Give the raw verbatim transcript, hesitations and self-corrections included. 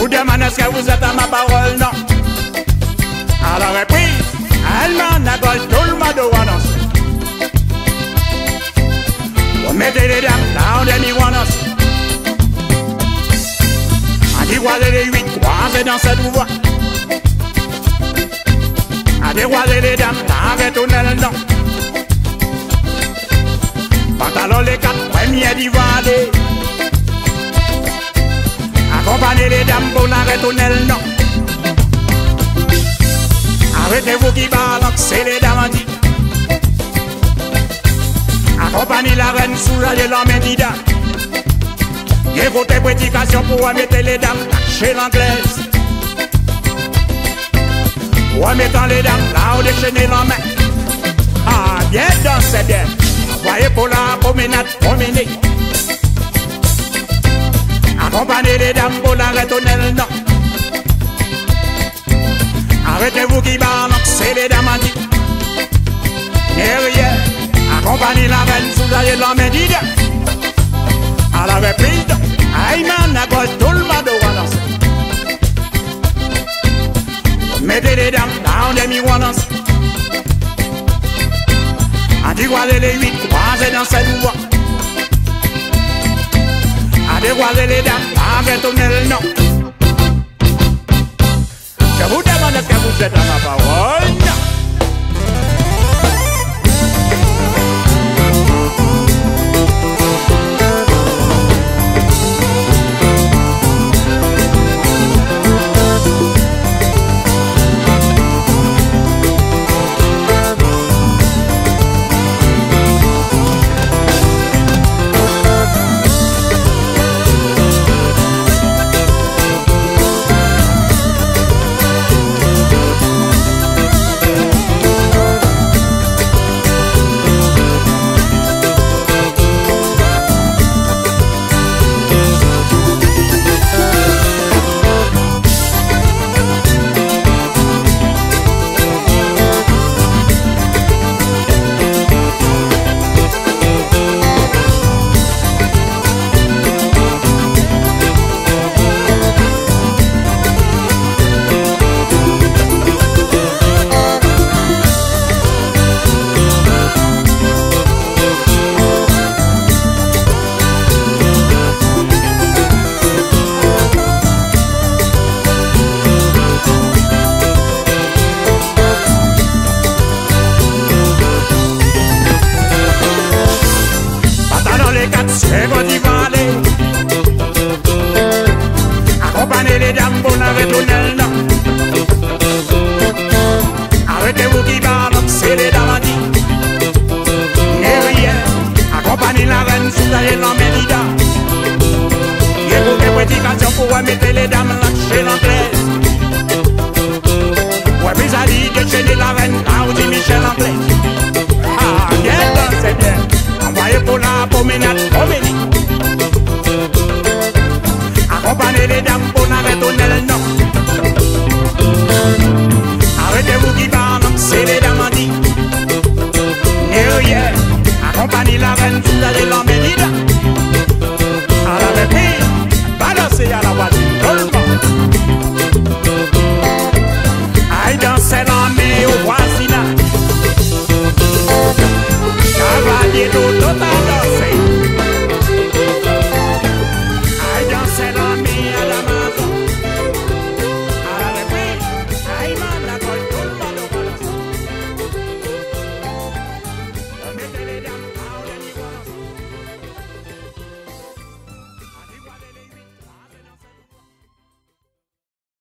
vous demande est-ce que vous êtes à ma parole, non. À la reprise, elle m'en a gauche, tout le monde doit danser. Vous mettez les dames là, on est mis one danser. On dit croiser les huit, croiser dans cette voie. On dit croiser les dames là, retourner le nom. Pantalon les quatre premiers dividés. Accompagnez les dames pour la retourner le nom. Arrêtez-vous qui balancez les dames en dit. Accompagnez la reine sous la l'homme d'Ida. Y'a votre prédication pour mettre les dames chez l'anglaise. Pour mettre les dames là où déchaîner la main. Ah, bien dansez bien. Voyez pour la promenade, promener. Accompagnez les dames pour la retourner le nom. Arrêtez-vous qui balancez les dames en dit. Derrière, accompagnez la reine sous la l'homme d'Ida. À la reprise, Aïman à gauche, tout le monde doit danser. Mettez les dames là, on est mis one danser. On dit croiser les huit, croiser dans cette voie. On dit croiser les dames là, retourner le nom. Je vous demande est-ce que vous êtes à ma parole, non. C'est votre valet. Accompagnez les dames pour la retourner le nom. Arrêtez-vous qui balancez les dames en dit. Derrière, accompagnez la reine sous la l'homme d'Ida. Y'a pour des prédications pour mettre les dames là chez l'anglaise. Ouais, puis ça dit déchaîner la reine là où dit Michel Anglais. Ah, bien dansez bien. Envoyez pour la promenade, promenez. Accompagnez les dames pour la retourner le nom. Arrêtez-vous qui balancez les dames en dit. Derrière, accompagnez la reine sous la l'homme.